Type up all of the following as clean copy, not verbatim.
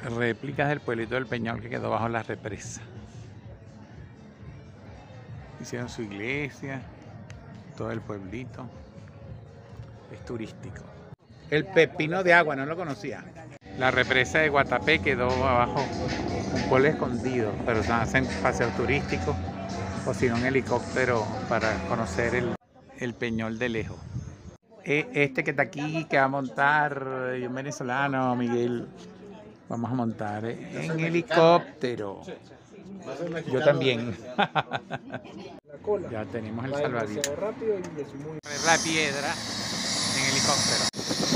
Réplicas del pueblito del Peñol que quedó bajo la represa. Hicieron su iglesia, todo el pueblito. Es turístico. El pepino de agua, no lo conocía. La represa de Guatapé quedó abajo, un pueblo escondido, pero hacen paseos turísticos o si no un helicóptero para conocer el Peñol de lejos. Este que está aquí, que va a montar, un venezolano, Miguel, vamos a montar en helicóptero. Yo también. Ya tenemos el salvavidas. La piedra en helicóptero.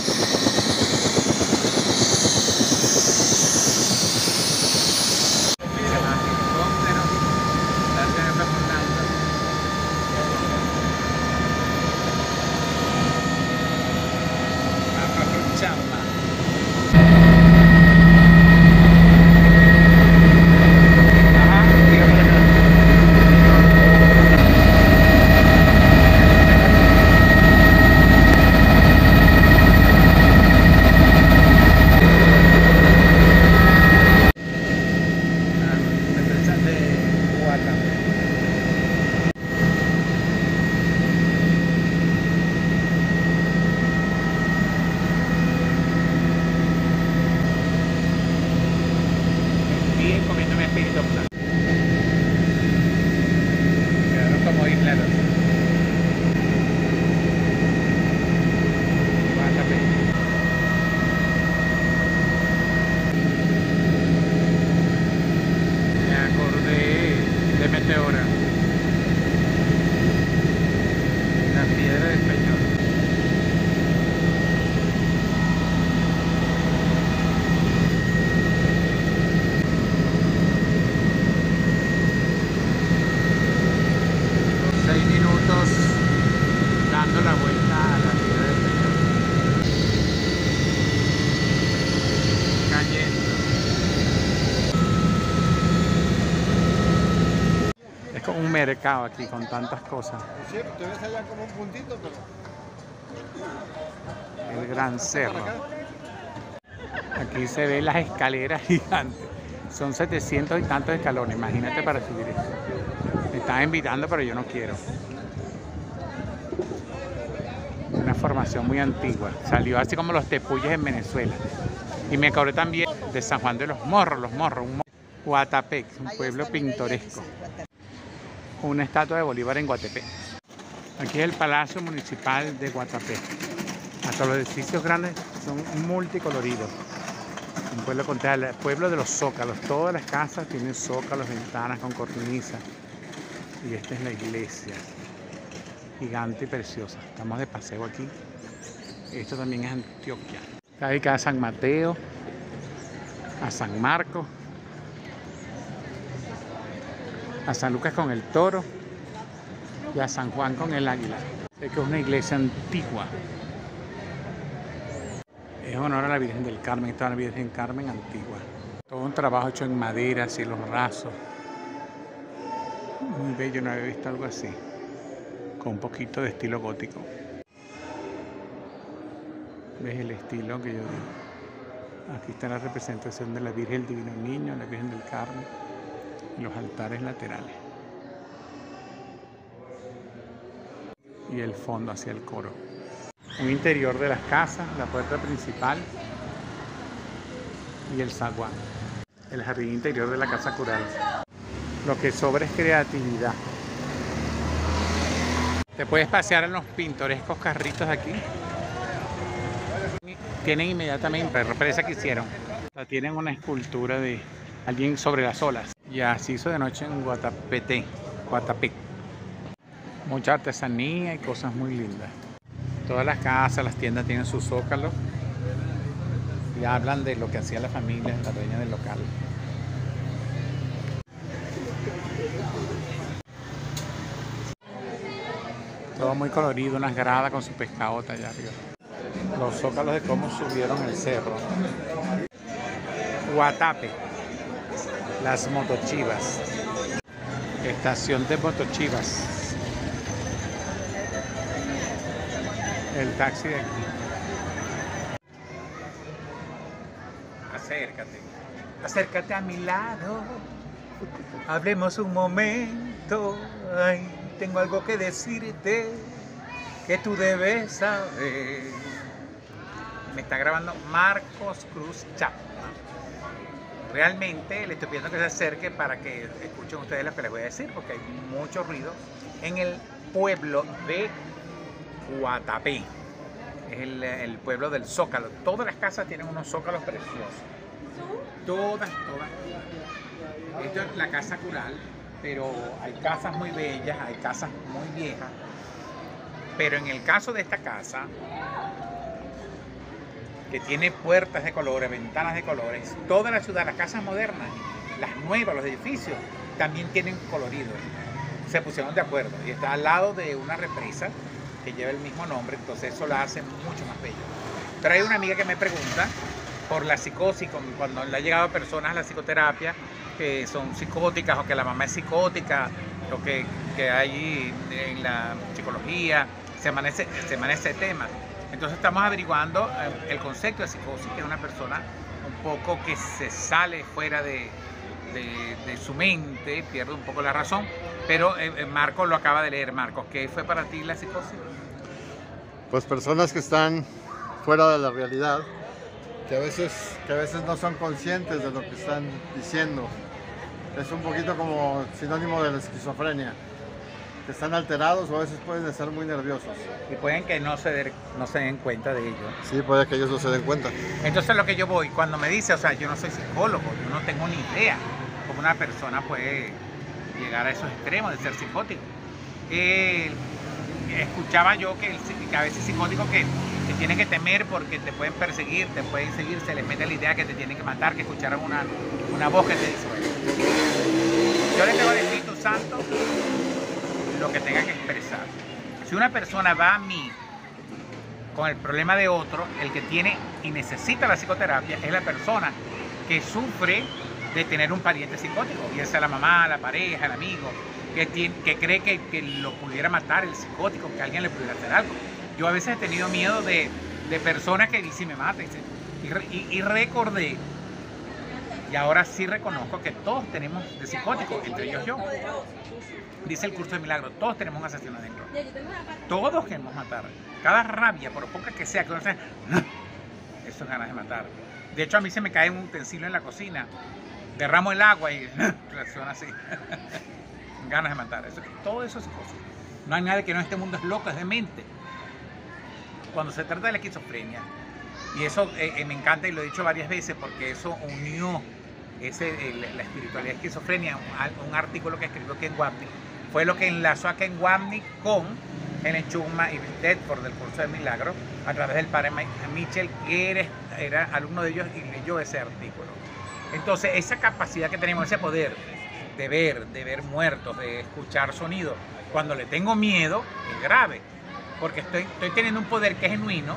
Quedaron como islas. Me acordé de Meteora, la piedra del Peñol. Dando la vuelta a la piedra del Peñol. Cayendo. Es como un mercado aquí con tantas cosas. Sí, te ves allá como un puntito, pero... El gran cerro. Aquí se ven las escaleras gigantes. Son 700 y tantos escalones. Imagínate para subir eso. Me están invitando, pero yo no quiero. Una formación muy antigua. Salió así como los tepuyes en Venezuela. Y me acordé también de San Juan de los Morros, Guatapé, un pueblo pintoresco. Una estatua de Bolívar en Guatapé. Aquí es el Palacio Municipal de Guatapé. Hasta los edificios grandes son multicoloridos. Un pueblo el pueblo de los zócalos. Todas las casas tienen zócalos, ventanas con cornisas. Y esta es la iglesia. Gigante y preciosa. Estamos de paseo aquí. Esto también es Antioquia. Está dedicada a San Mateo, a San Marcos, a San Lucas con el toro y a San Juan con el águila. Es que es una iglesia antigua. Es honor a la Virgen del Carmen. Esta es la Virgen del Carmen antigua. Todo un trabajo hecho en madera, cielos rasos. Muy bello, no había visto algo así. Con un poquito de estilo gótico. ¿Ves el estilo que yo digo? Aquí está la representación de la Virgen del Divino Niño, la Virgen del Carmen y los altares laterales. Y el fondo hacia el coro. Un interior de las casas, la puerta principal y el zaguán. El jardín interior de la casa cural. Lo que sobra es creatividad. Te puedes pasear en los pintorescos carritos aquí. Tienen inmediatamente la represa que hicieron. O sea, tienen una escultura de alguien sobre las olas. Ya se hizo de noche en Guatapé. Mucha artesanía y cosas muy lindas. Todas las casas, las tiendas tienen sus zócalos. Y hablan de lo que hacía la familia, la dueña del local. Todo muy colorido, unas gradas con su pescadota allá arriba. Los zócalos de cómo subieron el cerro. Guatapé. Las motochivas. Estación de motochivas. El taxi de aquí. acércate. Acércate a mi lado. Hablemos un momento. Ay, tengo algo que decirte que tú debes saber. Me está grabando Marcos Cruz Chapman. Realmente le estoy pidiendo que se acerque para que escuchen ustedes lo que les voy a decir, porque hay mucho ruido en el pueblo de Guatapé. Es el pueblo del Zócalo. Todas las casas tienen unos zócalos preciosos. Todas. Esto es la casa cural, pero hay casas muy bellas, hay casas muy viejas. Pero en el caso de esta casa, que tiene puertas de colores, ventanas de colores, toda la ciudad, las casas modernas, las nuevas, los edificios, también tienen colorido. Se pusieron de acuerdo y está al lado de una represa que lleva el mismo nombre, entonces eso la hace mucho más bello. Pero hay una amiga que me pregunta por la psicosis, cuando le ha llegado a personas a la psicoterapia que son psicóticas o que la mamá es psicótica, o que hay en la psicología, se maneja ese tema. Entonces estamos averiguando el concepto de psicosis, que es una persona un poco que se sale fuera de su mente, pierde un poco la razón, pero Marcos lo acaba de leer. Marcos, ¿qué fue para ti la psicosis? Pues personas que están fuera de la realidad, que a veces no son conscientes de lo que están diciendo. Es un poquito como sinónimo de la esquizofrenia, que están alterados o a veces pueden estar muy nerviosos. Y pueden que no se den cuenta de ello. Sí, puede que ellos no se den cuenta. Entonces lo que yo voy, cuando me dice, o sea, yo no soy psicólogo, yo no tengo ni idea cómo una persona puede llegar a esos extremos de ser psicótico. Escuchaba yo que a veces psicóticos que tienen que temer porque te pueden perseguir, te pueden seguir, se les mete la idea que te tienen que matar, que escucharon una voz que te dice, bueno, yo le tengo al Espíritu Santo lo que tenga que expresar. Si una persona va a mí con el problema de otro, el que tiene y necesita la psicoterapia es la persona que sufre de tener un pariente psicótico, bien sea la mamá, la pareja, el amigo, que cree que lo pudiera matar el psicótico, que alguien le pudiera hacer algo. Yo a veces he tenido miedo de personas que dicen me mata y recordé, y ahora sí reconozco que todos tenemos de psicóticos, entre ellos yo. Dice el curso de milagros, todos tenemos un asesino adentro. Todos queremos matar. Cada rabia, por poca que sea, eso es ganas de matar. De hecho, a mí se me cae un utensilio en la cocina, derramo el agua y reacciona así. Ganas de matar. Todo eso es psicosis. No hay nadie que no, este mundo es loco, es demente. Cuando se trata de la esquizofrenia, y eso me encanta y lo he dicho varias veces porque eso unió la espiritualidad esquizofrenia, un artículo que escribió Ken Wapnick, fue lo que enlazó a Ken Wapnick con Helen Schucman y Bill Thetford del curso de milagros a través del padre Mitchell, que era alumno de ellos y leyó ese artículo. Entonces esa capacidad que tenemos, ese poder de ver muertos, de escuchar sonidos, cuando le tengo miedo es grave, porque estoy teniendo un poder que es genuino,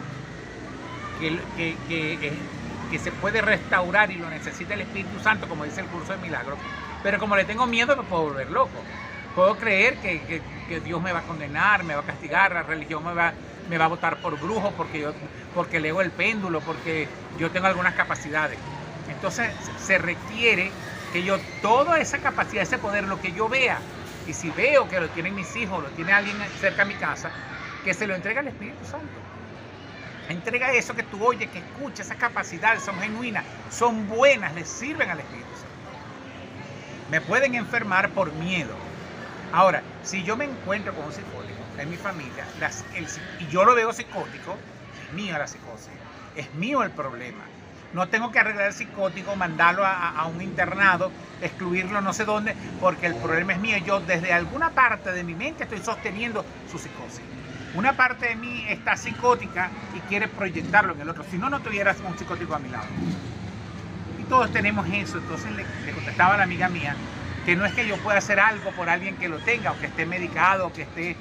que se puede restaurar y lo necesita el Espíritu Santo, como dice el curso de milagros, pero como le tengo miedo me puedo volver loco. Puedo creer que Dios me va a condenar, me va a castigar, la religión me va a votar por brujo, porque leo el péndulo, porque yo tengo algunas capacidades. Entonces se requiere que yo toda esa capacidad, ese poder, lo que yo vea, y si veo que lo tienen mis hijos, lo tiene alguien cerca de mi casa, que se lo entregue al Espíritu Santo. Entrega eso que tú oyes, que escuchas, esas capacidades son genuinas, son buenas, le sirven al Espíritu Santo. Me pueden enfermar por miedo. Ahora, si yo me encuentro con un psicótico en mi familia, y yo lo veo psicótico, es mío la psicosis, es mío el problema. No tengo que arreglar al psicótico, mandarlo a un internado, excluirlo no sé dónde, porque el problema es mío. Yo desde alguna parte de mi mente estoy sosteniendo su psicosis. Una parte de mí está psicótica y quiere proyectarlo en el otro. Si no, no tuvieras un psicótico a mi lado. Y todos tenemos eso. Entonces le contestaba a la amiga mía que no es que yo pueda hacer algo por alguien que lo tenga, o que esté medicado, o que esté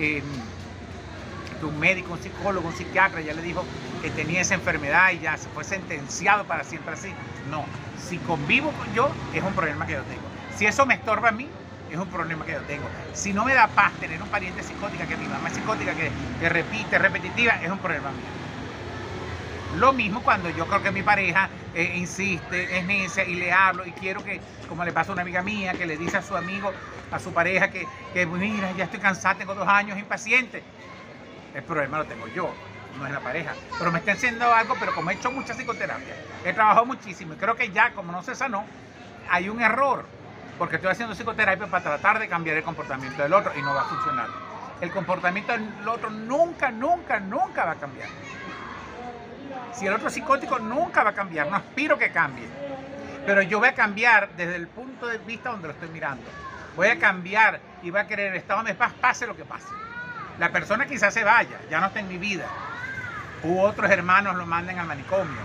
un médico, un psicólogo, un psiquiatra ya le dijo que tenía esa enfermedad y ya se fue sentenciado para siempre así. No, si convivo con yo, es un problema que yo tengo. Si eso me estorba a mí, es un problema que yo tengo. Si no me da paz tener un pariente psicótica, que mi mamá es psicótica, que repite, repetitiva, es un problema mío. Lo mismo cuando yo creo que mi pareja insiste, es necia y le hablo y quiero que, como le pasa a una amiga mía que le dice a su amigo, a su pareja que mira, ya estoy cansada, tengo 2 años, impaciente. El problema lo tengo yo, no es la pareja. Pero me está haciendo algo, pero como he hecho mucha psicoterapia, he trabajado muchísimo y creo que ya, como no se sanó, hay un error. Porque estoy haciendo psicoterapia para tratar de cambiar el comportamiento del otro y no va a funcionar. El comportamiento del otro nunca va a cambiar. Si el otro es psicótico, nunca va a cambiar. No aspiro que cambie. Pero yo voy a cambiar desde el punto de vista donde lo estoy mirando. Voy a cambiar y voy a querer el estado de paz, pase lo que pase. La persona quizás se vaya, ya no está en mi vida. U otros hermanos lo manden al manicomio.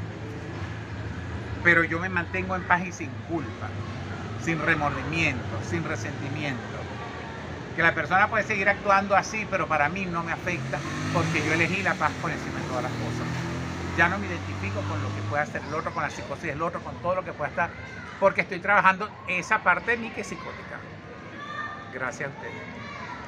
Pero yo me mantengo en paz y sin culpa, sin remordimiento, sin resentimiento. Que la persona puede seguir actuando así, pero para mí no me afecta porque yo elegí la paz por encima de todas las cosas. Ya no me identifico con lo que pueda hacer el otro, con la psicosis del otro, con todo lo que pueda estar, porque estoy trabajando esa parte de mí que es psicótica. Gracias a ustedes.